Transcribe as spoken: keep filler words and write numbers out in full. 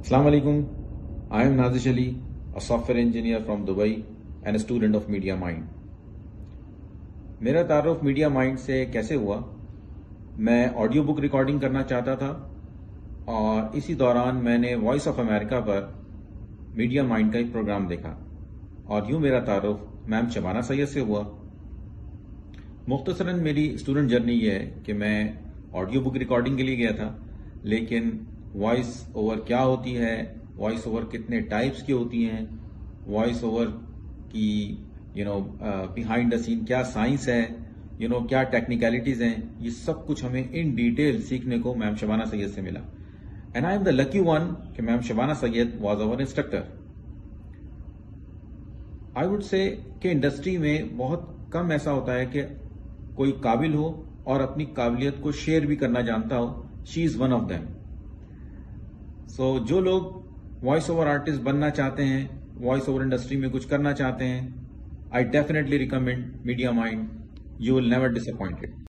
Assalamu alaikum. I am Nazish Ali, a software engineer from Dubai and a student of Media Mind. मेरा तारुफ media mind से कैसे हुआ? मैं audio book recording करना चाहता था और इसी दौरान मैंने वॉइस ऑफ अमेरिका पर मीडिया माइंड का एक प्रोग्राम देखा और यूं मेरा तारुफ मैम शबाना सैयद से हुआ। मुख्तसरन मेरी स्टूडेंट जर्नी ये है कि मैं ऑडियो बुक रिकॉर्डिंग के लिए गया था, लेकिन वॉइस ओवर क्या होती है, वॉइस ओवर कितने टाइप्स की होती हैं, वॉइस ओवर की you know behind the scene क्या साइंस है, यू नो क्या टेक्निकलिटीज हैं, ये सब कुछ हमें इन डिटेल सीखने को मैम शबाना सैयद से मिला। And I am the lucky one कि ma'am Shabana Syed was our instructor. I would say कि इंडस्ट्री में बहुत कम ऐसा होता है कि कोई काबिल हो और अपनी काबिलियत को शेयर भी करना जानता हो। She is one of them. So जो लोग वॉइस ओवर आर्टिस्ट बनना चाहते हैं, वॉइस ओवर इंडस्ट्री में कुछ करना चाहते हैं, I definitely recommend media mind. You will never disappoint it.